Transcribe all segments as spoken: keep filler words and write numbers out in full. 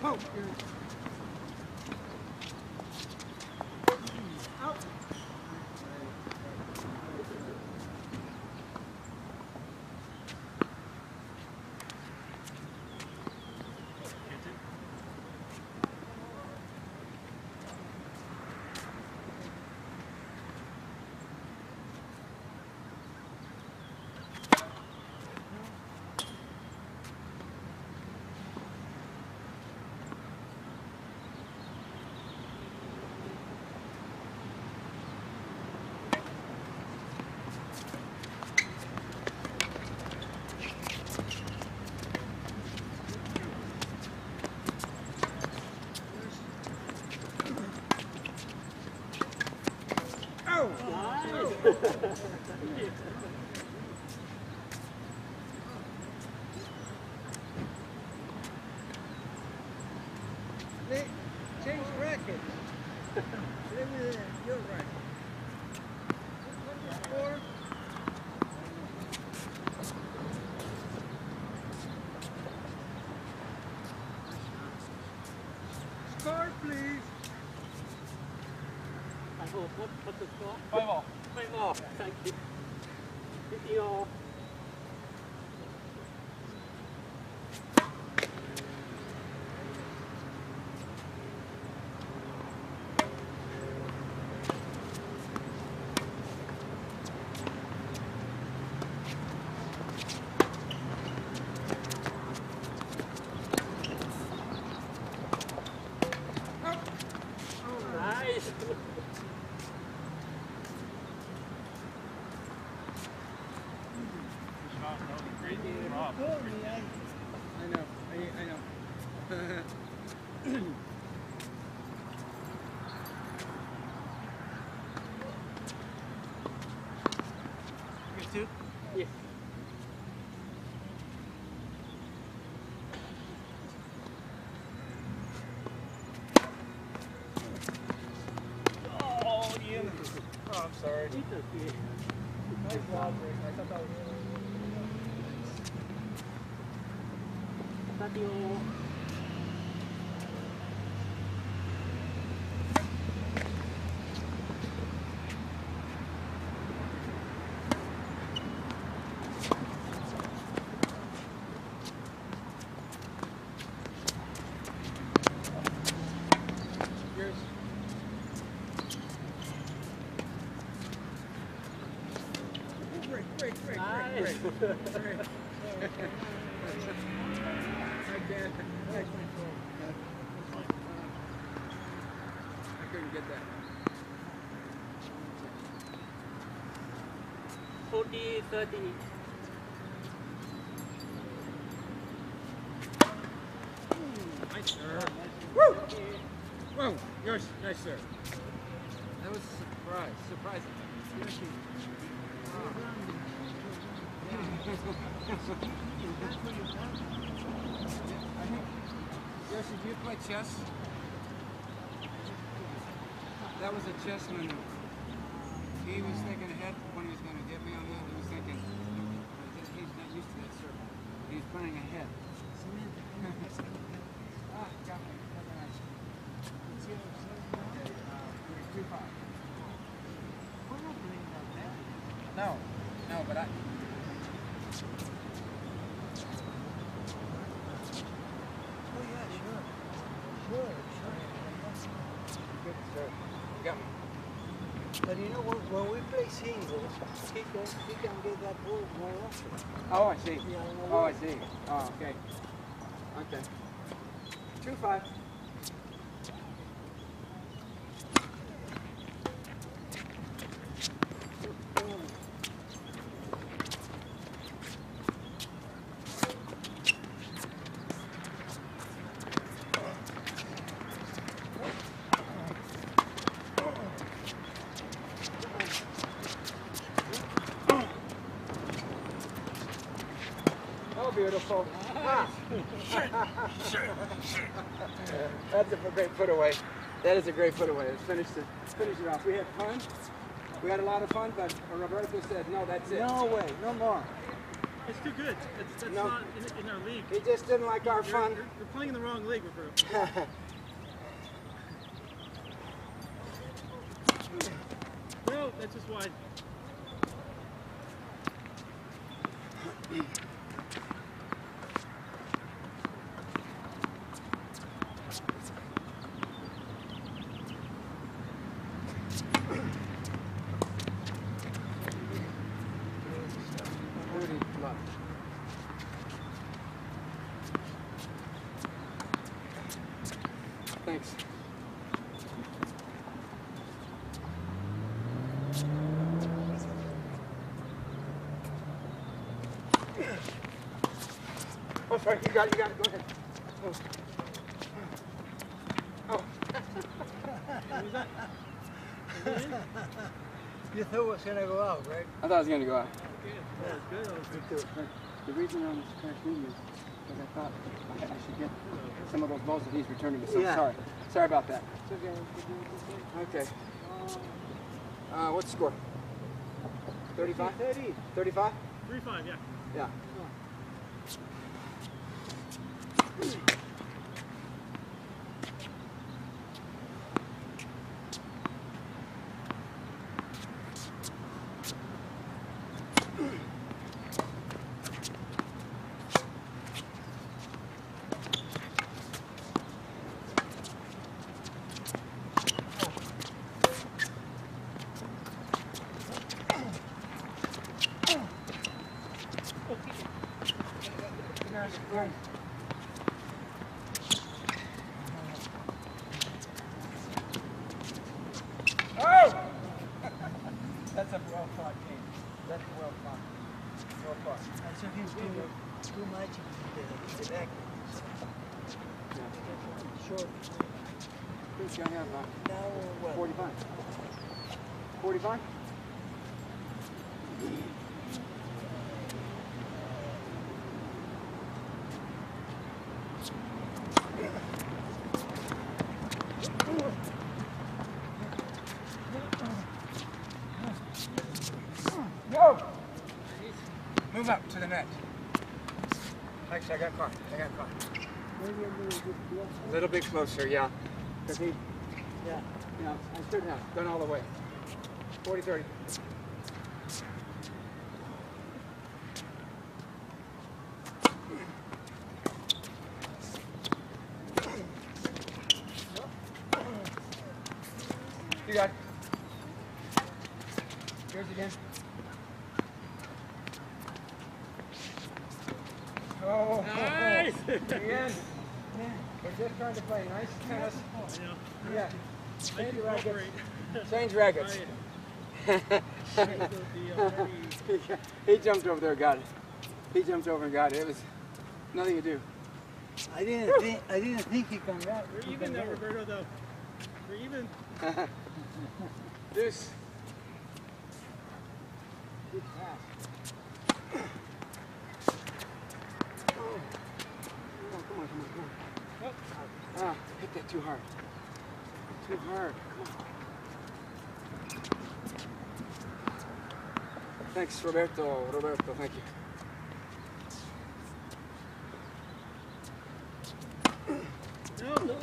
Oh, out. Oh! They changed rackets. You're right. What is the score? Score, please. What, what's the score? Five all. Five all. Thank you. Fifty all. Nice. I know, I, I know. You two? Yes. Oh, Ian. Oh, I'm sorry. It's okay. Nice ball break. I thought that was Patio. yours. Break, break, break, Nice. break, break. break. Right there. Nice one. I couldn't get that. Forty, thirty. Nice, sir. Woo! Whoa, yours. Nice, sir. That was a surprise. Surprising. Yoshi, do you play chess? That was a chess maneuver. He was thinking ahead when he was going to hit me on that. He was thinking, he's not used to that circle. He's playing ahead. Ah, got me. Very nice. Two five. No, no, but I. Oh yeah, sure. Sure, sure. Good, sir. Got me. But you know, when, when we play singles, he can, he can get that ball more often. Oh, I see. Yeah, I know Oh, I that. see. Oh, okay. Okay. Two five. Oh, beautiful. Ah. That's a great put away. That is a great put away. Let's finish it. Finish it off. We had fun. We had a lot of fun, but Roberto said, no, that's it. No way, no more. It's too good. It's, that's No. not in, in our league. He just didn't like our You're, fun. you're, you're playing in the wrong league, Roberto. No, that's just wide. Rudy, look. Thanks. Oh, sorry, you got it, you got it, go ahead. Oh. Oh. What was that? You thought it was gonna go out, right? I thought it was going to go out. Okay, that was good. That was good. The reason I was crashing is because I thought I, I should get some of those balls that he's returning me. So Yeah. sorry. Sorry about that. Okay. Uh, what's the score? thirty-five? thirty. thirty-five? three five, yeah. Yeah. Oh! That's a well fought game. That's well fought. Well fought. I saw him too, too much in the, the back. Short. Who's going to have uh, Now what? forty-five? forty-five? Go! Move up to the net. Actually, I got caught. I got caught. A little bit closer, yeah. Because he, Yeah. yeah, I should have gone all the way. forty thirty. You got it. Here's again. Oh, Nice! again. We're just trying to play nice tennis. Yeah. Yeah. I Change can rackets. cooperate. Change rackets. He jumped over there and got it. He jumped over and got it. It was nothing to do. I didn't think I didn't think he can get. We're even now, Roberto, though. We're even. Deuce. Good pass. Oh. Come on, come on, come on, come on. Ah, hit that too hard. Too hard. Come on. Thanks, Roberto. Roberto, thank you. No, no.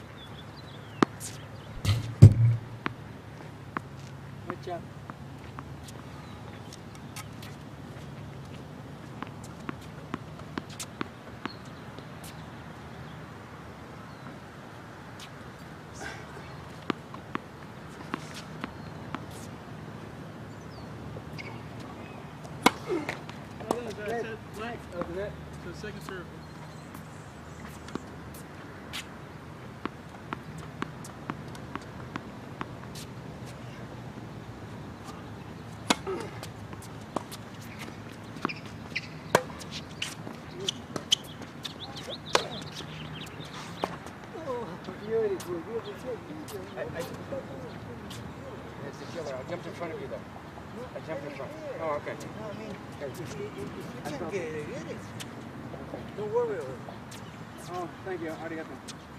Good job. No, no, that's it. Black. Open it. So second serve. Beautiful, beautiful. I, I, it's the killer. I jumped in front of you, though. I jumped in front. Oh, okay. No, I mean, Okay. if you, if you That's can not- get it, get it. Don't worry about it. Oh, thank you. Arigato.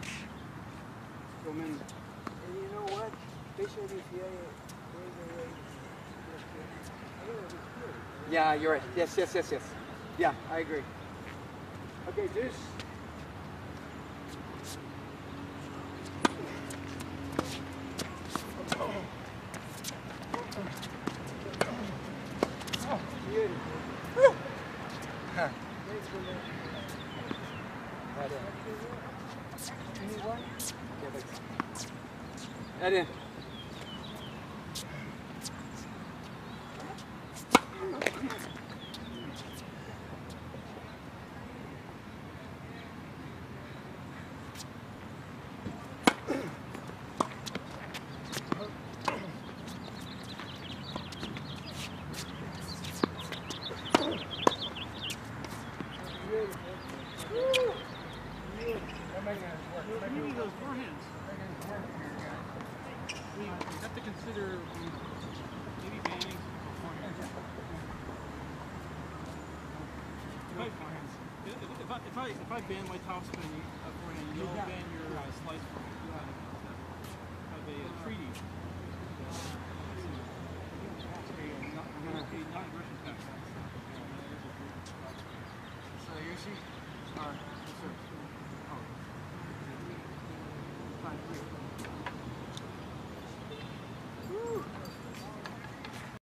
So many. And you know what? Especially if you Yeah, you're right. Yes, yes, yes, yes. Yeah, I agree. Okay, Zeus. Beautiful. Huh. Anyone? That in. You need those forehands. We have to consider maybe banning forehands. If I, if, I, if, I, if I ban my topspin uh, forehand, you'll ban your uh, slice forehand. You'll have, have a uh, treaty. A not, a non-aggression pact. So you see? Alright, yes sir. Oh. Fine, great.